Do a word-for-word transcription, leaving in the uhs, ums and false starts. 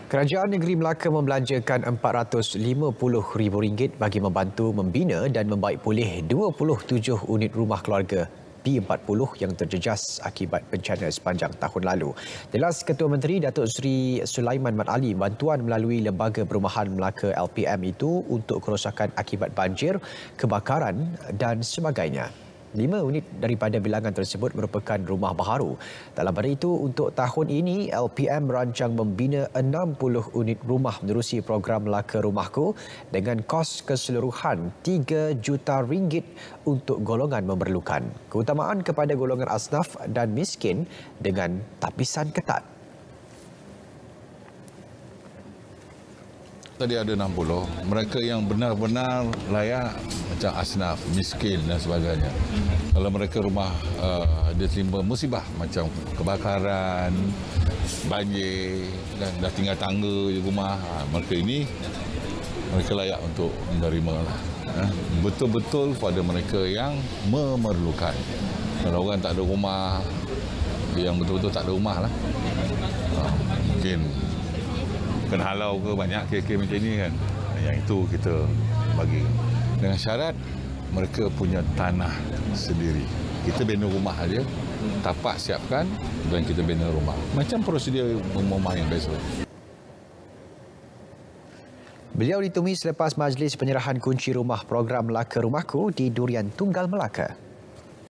Kerajaan Negeri Melaka membelanjakan empat ratus lima puluh ribu ringgit bagi membantu membina dan membaik pulih dua puluh tujuh unit rumah keluarga B empat puluh yang terjejas akibat bencana sepanjang tahun lalu. Jelas Ketua Menteri Datuk Seri Sulaiman Mat Ali, bantuan melalui Lembaga Perumahan Melaka L P M itu untuk kerosakan akibat banjir, kebakaran dan sebagainya. Lima unit daripada bilangan tersebut merupakan rumah baharu. Dalam pada itu, untuk tahun ini, L P M merancang membina enam puluh unit rumah menerusi program Melaka Rumahku dengan kos keseluruhan tiga juta ringgit untuk golongan memerlukan. Keutamaan kepada golongan asnaf dan miskin dengan tapisan ketat. Tadi ada enam puluh. Mereka yang benar-benar layak macam asnaf, miskin dan sebagainya. Kalau mereka rumah uh, dia terima musibah macam kebakaran, banjir dan dah tinggal tangga di rumah, mereka ini mereka layak untuk menerima lah. Betul-betul pada mereka yang memerlukan. Kalau orang tak ada rumah, yang betul-betul tak ada rumah lah, uh, mungkin kena halau ke banyak kes-kes macam ni kan. Yang itu kita bagi. Dengan syarat mereka punya tanah sendiri. Kita bina rumah saja, tapak siapkan dan kita bina rumah. Macam prosedur rumah yang biasa. Beliau ditemui selepas majlis penyerahan kunci rumah program Melaka Rumahku di Durian Tunggal Melaka.